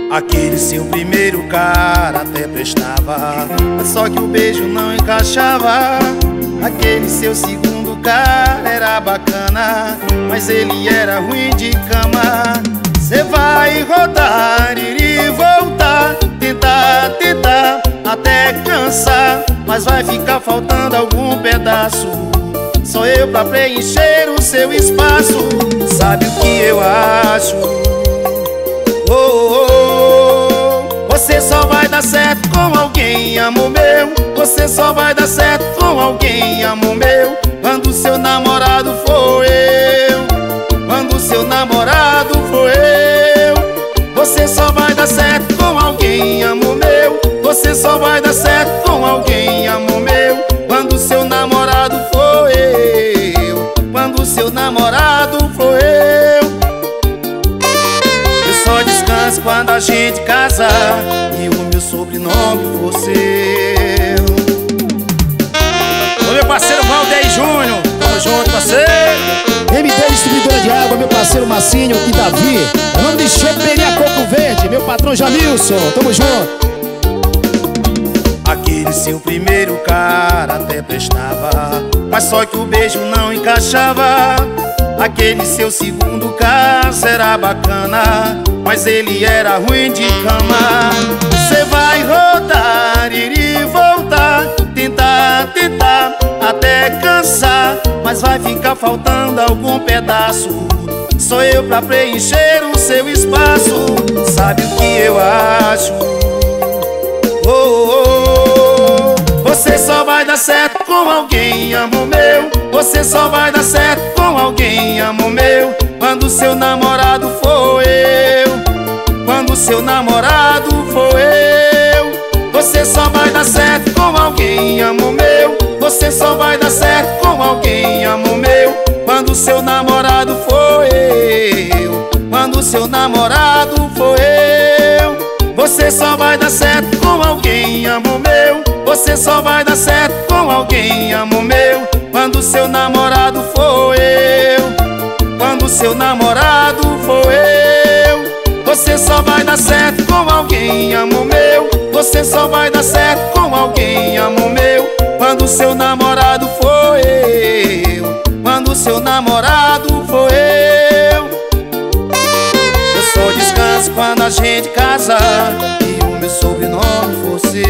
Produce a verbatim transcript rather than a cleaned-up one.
Aquele seu primeiro cara até prestava, mas só que o beijo não encaixava. Aquele seu segundo cara era bacana, mas ele era ruim de cama. Cê vai rodar, ir e voltar, tentar, tentar, até cansar, mas vai ficar faltando algum pedaço. Sou eu pra preencher o seu espaço. Sabe o que eu acho? Oh, oh, oh. Você só vai dar certo com alguém, amor meu. Você só vai dar certo com alguém, amor meu, quando seu namorado for eu. Quando seu namorado for eu. Você só vai dar certo com alguém, amor meu. Você só vai dar certo com alguém, amor meu, quando seu namorado for eu. Quando seu namorado for eu. Eu só descanso quando a gente casar e o meu sobrenome for seu. Ô meu parceiro Valdeir Júnior, tamo junto, parceiro. M D Distribuidora de Água, meu parceiro Massinho e Davi. Em nome de Choperia Coco Verde, meu patrão Jamilson, tamo junto. Aquele seu primeiro cara até prestava, mas só que o beijo não encaixava. Aquele seu segundo caso era bacana, mas ele era ruim de cama. Cê vai rodar, ir e voltar, tentar, tentar, até cansar, mas vai ficar faltando algum pedaço. Sou eu pra preencher o seu espaço. Sabe o que eu acho? Oh, oh, oh. Você só vai dar certo com alguém, amor meu. Você só vai dar certo com alguém, amor meu, quando seu namorado for eu. Quando seu namorado for eu. Você só vai dar certo com alguém, amor meu. Você só vai dar certo com alguém, amor meu, quando seu namorado for eu. Quando seu namorado for eu. Você só vai dar certo com alguém, amor meu. Você só vai dar certo com alguém, amor meu, quando seu namorado for eu. Quando seu namorado for eu. Você só vai dar certo com alguém, amor meu. Você só vai dar certo com alguém, amor meu, quando seu namorado for eu. Quando seu namorado for eu. Eu só descanso quando a gente casar e o meu sobrenome for seu.